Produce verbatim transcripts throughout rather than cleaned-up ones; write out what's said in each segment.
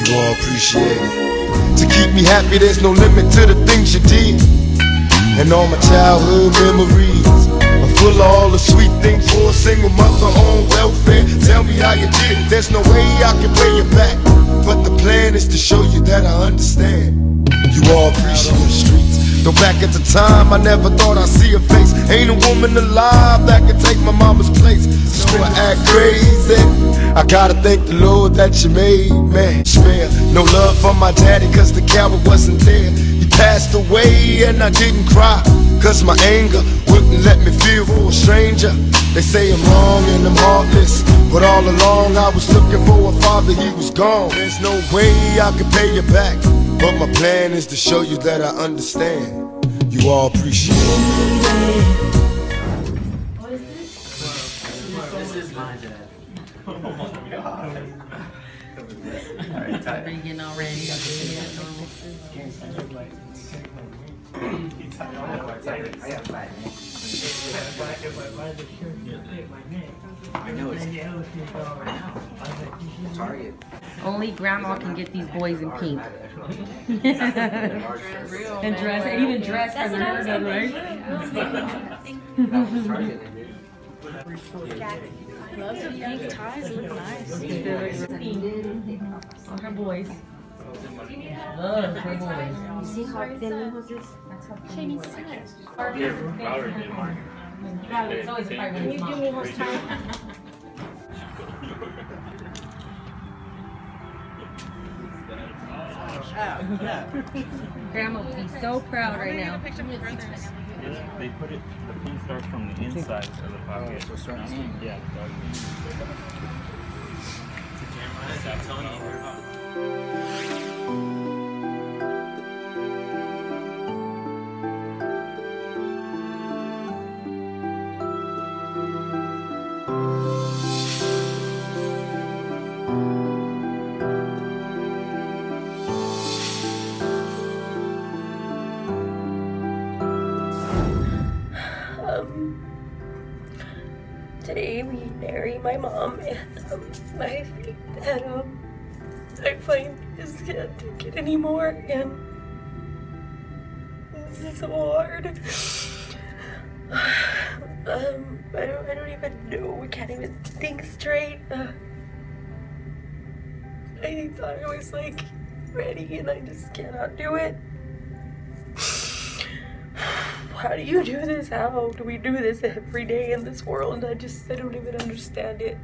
You all appreciate it. To keep me happy, there's no limit to the things you did. And all my childhood memories are full of all the sweet things for a single mother on welfare. Tell me how you did it. There's no way I can pay you back, but the plan is to show you that I understand. You all appreciate the streets. Though back at the time I never thought I'd see a face. Ain't a woman alive that could take my mama's place. So I act crazy. I gotta thank the Lord that you made me. Spare no love for my daddy cause the coward wasn't there. He passed away and I didn't cry cause my anger wouldn't let me feel for a stranger. They say I'm wrong and I'm heartless, but all along I was looking for a father, he was gone. There's no way I could pay you back, but my plan is to show you that I understand. You all appreciate it. What is this? This is my dad. Oh my god. Alright, tight. Are you getting all ready? I got five. I know it's Target. Only grandma can get these boys in pink. And dress, and even dress for the husband, right? Love the pink ties, look nice. All her boys. Love her boys. You see how thin was this? Shiny side. It's always a fight when it's mom. Grandma would be so proud right now. They put it, the pin starts from the inside of the pocket. Oh, so starts in? Yeah. Stop telling you. Today we bury my mom, and um, I think that um, I find this can't take it anymore, and this is so hard. um, I don't, I don't even know. We can't even think straight. Uh, I thought I was like ready, and I just cannot do it. How do you do this? How do we do this every day in this world? I just, I don't even understand it.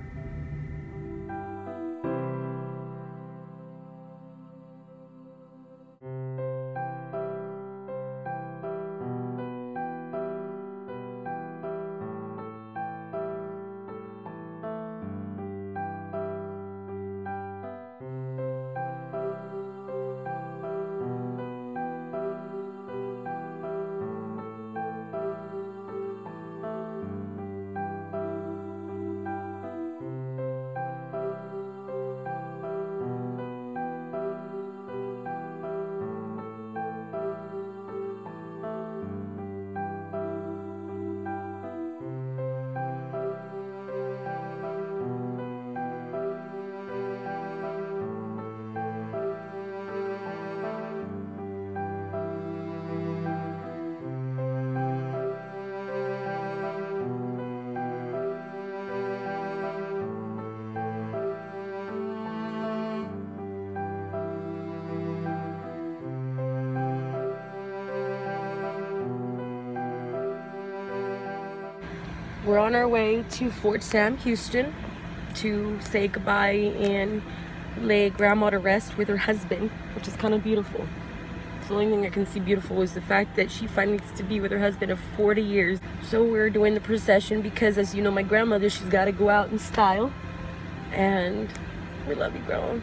We're on our way to Fort Sam, Houston, to say goodbye and lay grandma to rest with her husband, which is kind of beautiful. The only thing I can see beautiful is the fact that she finally gets to be with her husband of forty years. So we're doing the procession because, as you know, my grandmother, she's got to go out in style. And we love you, grandma.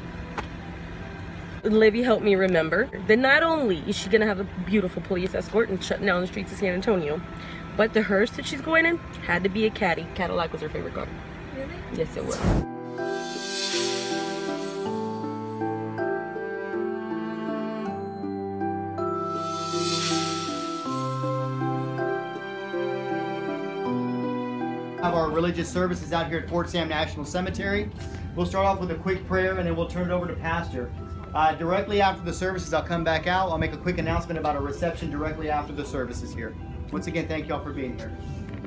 Livy helped me remember that not only is she going to have a beautiful police escort and shutting down the streets of San Antonio, but the hearse that she's going in had to be a Caddy. Cadillac was her favorite car. Really? Yes, it was. Have our religious services out here at Fort Sam National Cemetery. We'll start off with a quick prayer and then we'll turn it over to Pastor. Uh, directly after the services, I'll come back out. I'll make a quick announcement about a reception directly after the services here. Once again, thank y'all for being here.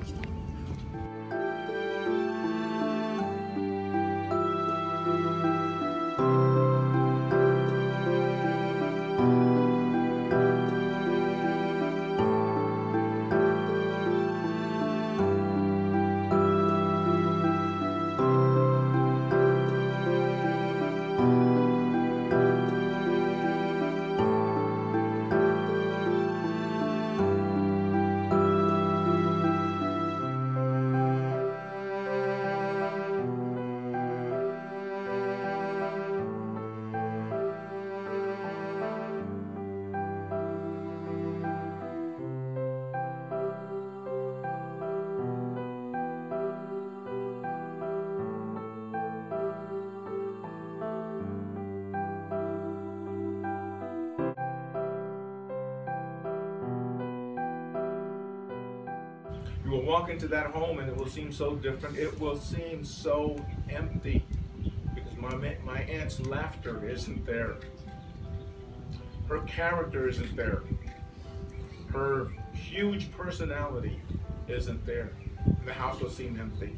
You will walk into that home and it will seem so different. It will seem so empty because my, my aunt's laughter isn't there. Her character isn't there. Her huge personality isn't there. The house will seem empty.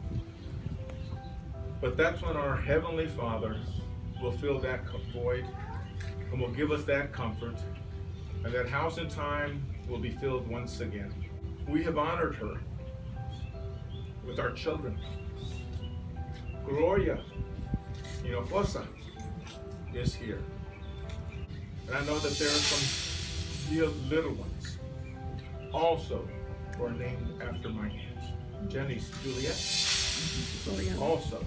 But that's when our Heavenly Father will fill that void and will give us that comfort, and that house in time will be filled once again. We have honored her with our children. Gloria Hinojosa is here. And I know that there are some little ones also who are named after my aunts. Jenny's Juliet also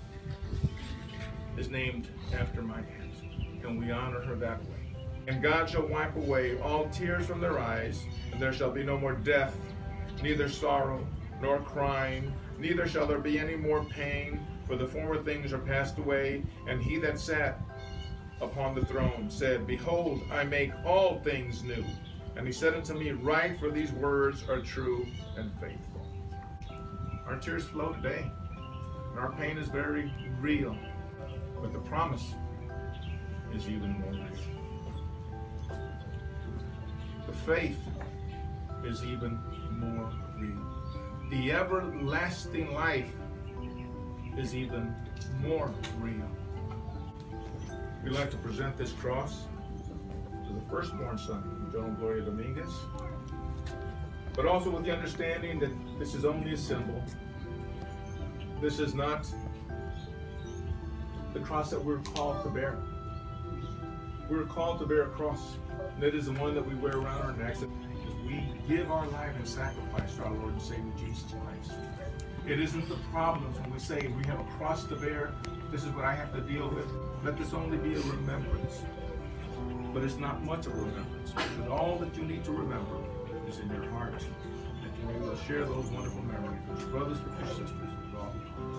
is named after my aunt, and we honor her that way. And God shall wipe away all tears from their eyes, and there shall be no more death, neither sorrow, nor crying, neither shall there be any more pain, for the former things are passed away. And he that sat upon the throne said, Behold, I make all things new. And he said unto me, Write, for these words are true and faithful. Our tears flow today, and our pain is very real, but the promise is even more real. The faith is even more real. The everlasting life is even more real. We'd like to present this cross to the firstborn son, Joan Gloria Dominguez, but also with the understanding that this is only a symbol. This is not the cross that we're called to bear. We're called to bear a cross, and that is the one that we wear around our necks. We give our life in sacrifice to our Lord and Savior Jesus Christ. It isn't the problems when we say we have a cross to bear, this is what I have to deal with. Let this only be a remembrance. But it's not much of a remembrance, because all that you need to remember is in your heart. That you will share those wonderful memories with your brothers, with your sisters, with all.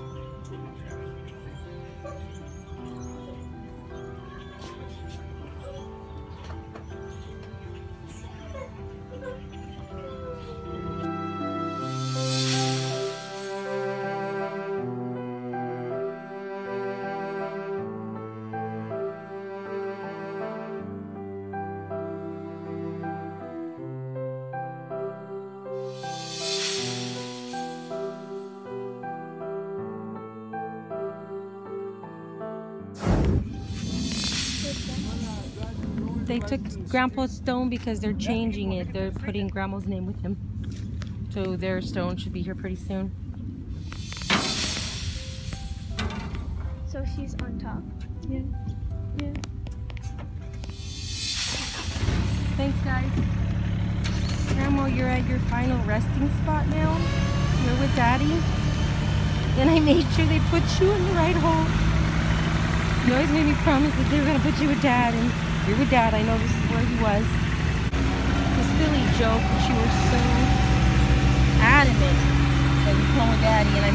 They took Grandpa's stone because they're changing it. They're putting Grandma's name with him. So their stone should be here pretty soon. So she's on top? Yeah. Yeah. Thanks, guys. Grandma, you're at your final resting spot now. You're with Daddy. And I made sure they put you in the right hole. You always made me promise that they were going to put you with Dad. And you're with Dad. I know this is where he was. It was a silly joke, but you were so adamant that you come with Daddy. And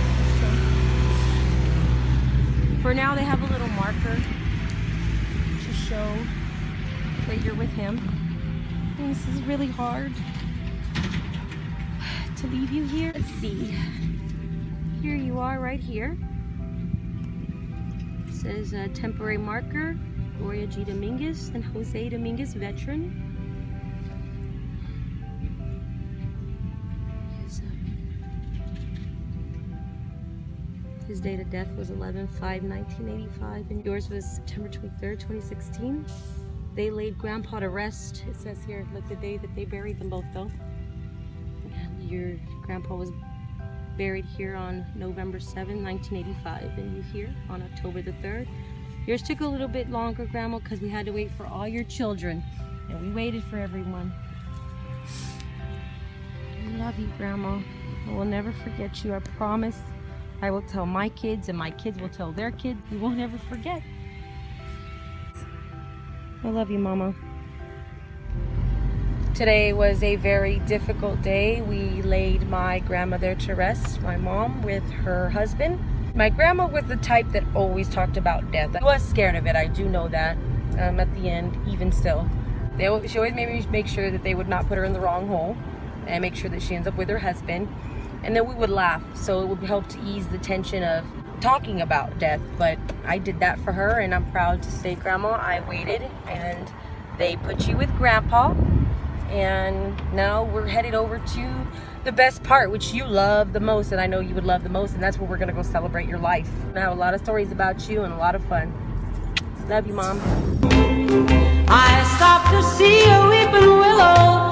I'm... For now, they have a little marker to show that you're with him. And this is really hard to leave you here. Let's see. Here you are right here. says uh, temporary marker, Gloria G. Dominguez and Jose Dominguez, veteran. His, uh, his date of death was eleven five nineteen eighty-five, and yours was September twenty-third twenty sixteen. They laid Grandpa to rest. It says here, like the day that they buried them both, though. And your Grandpa was buried here on November seventh nineteen eighty-five, and you here on October the third. Yours took a little bit longer, Grandma, because we had to wait for all your children, and we waited for everyone. I love you, Grandma. I will never forget you, I promise. I will tell my kids, and my kids will tell their kids. We won't ever forget. I love you, Mama. Today was a very difficult day. We laid my grandmother to rest, my mom, with her husband. My grandma was the type that always talked about death. I was scared of it, I do know that. Um, at the end, even still. They, she always made me make sure that they would not put her in the wrong hole and make sure that she ends up with her husband. And then we would laugh, so it would help to ease the tension of talking about death. But I did that for her, and I'm proud to say, Grandma, I waited, and they put you with Grandpa. And now we're headed over to the best part, which you love the most, and I know you would love the most, and that's where we're gonna go celebrate your life. I have a lot of stories about you and a lot of fun. Love you, Mom. I stopped to see a weeping willow